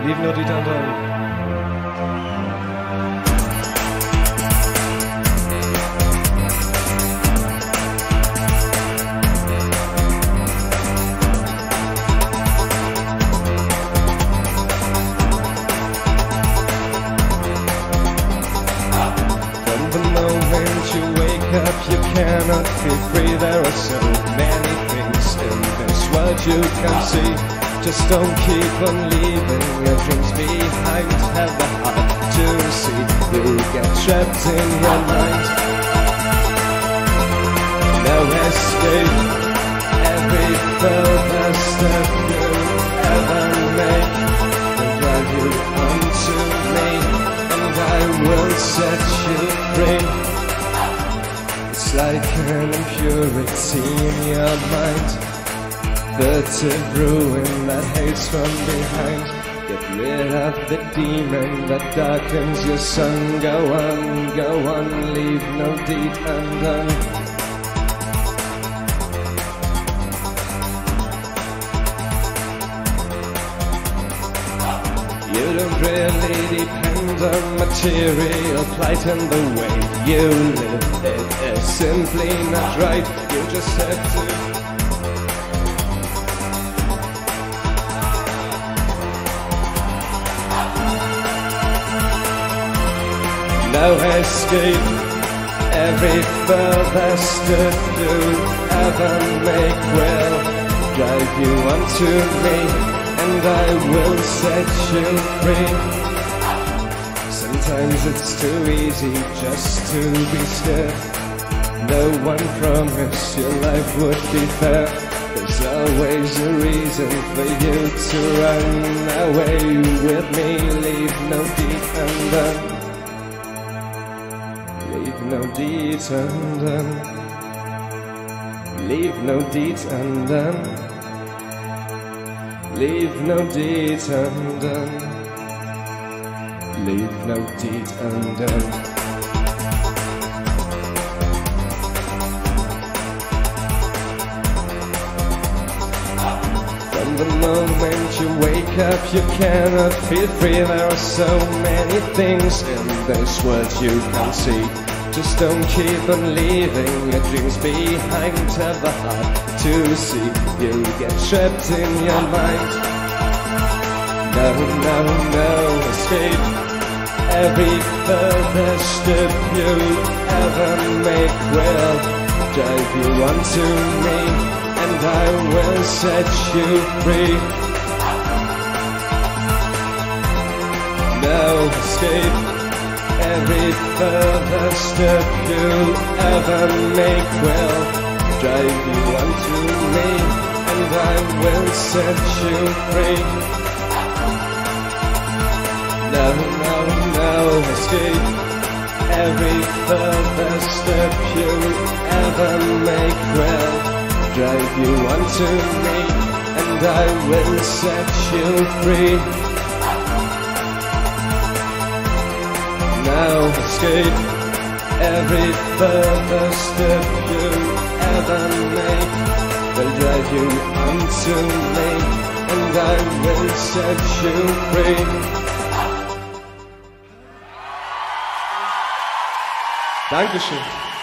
Leave No Deed Undone. You cannot feel free, there are so many things in this world you can see. Just don't keep on leaving your dreams behind. Have the heart to see you get trapped in your mind. No escape, every further step you ever make will drive you onto me, and I will set you free. It's like an impurity in your mind, furtive ruin that hates from behind. Get rid of the demon that darkens your sun. Go on, leave no deed undone. You don't really depend on material plight, and the way you live it is simply not right. You just have to no escape, every further step you ever make will drive you onto me, and I will set you free. Sometimes it's too easy just to be still. No one promised your life would be fair. There's always a reason for you to run away with me. Leave no deed undone. Leave no deed undone. Leave no deed undone. Leave no deed undone. Leave no deed undone. From the moment you wake up, you cannot feel free. There are so many things in this world you can see. Just don't keep on leaving your dreams behind. Have the heart to see you get trapped in your mind. No escape. Every further step you ever make will drive you onto me, and I will set you free. No escape. Every further step you ever make will drive you onto me, and I will set you free. No escape. Every further step you ever make will drive you onto me, and I will set you free. No escape. Every further step you ever make will drive you onto me, and I will set you free. Dankeschön.